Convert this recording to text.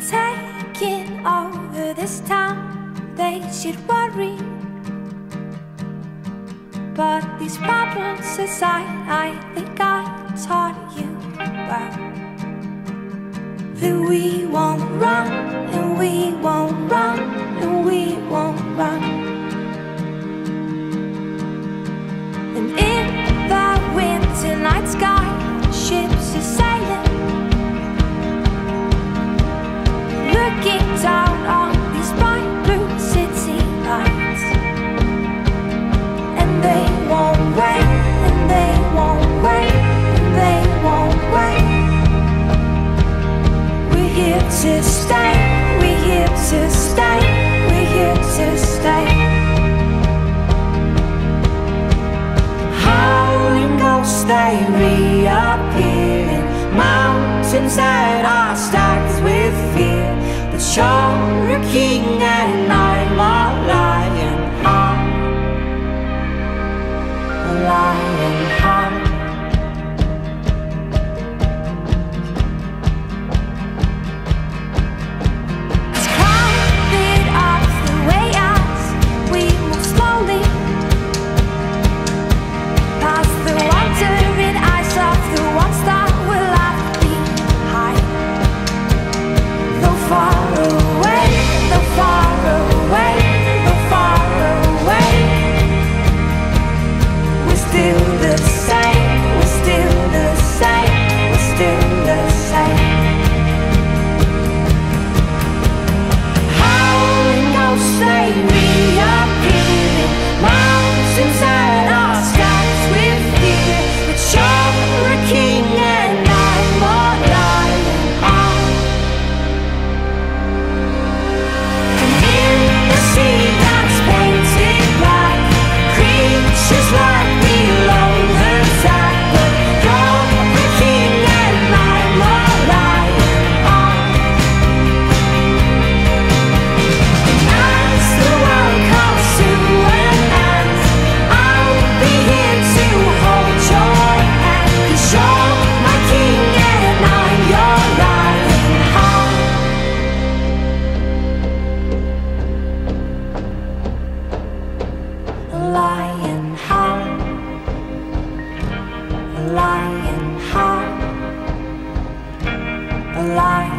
taking over this town. They should worry, but these problems aside, I think I taught you well that we won't run, and we won't run, and we won't run. And in the winter night sky, ships are sailing, looking down on these bright blue city lights. And they won't wait, and they won't wait, and they won't wait. We're here to stay, we're here to stay, we're here to stay. Howling ghosts, they reappear in mountains that are stacked with fear. But you're a king and I'm a lion heart, a lion heart. Let's climb it up the way as we move slowly, past the wandering eyes of the ones that will left behind. Though far away, though far away, though far away, we're still the same, we're still the same, we're still the same. Howling ghosts, they reappear in mountains that are stacked with fear. But you're a king and I'm a lion heart. And in the sea that's painted black, creatures like below the tide. But you're a king and I'm a lion heart. As the world comes to an end, I'll be here to hold your hand. 'Cause you're my king and I'm your lion heart. A lion heart, a lion heart, a lion.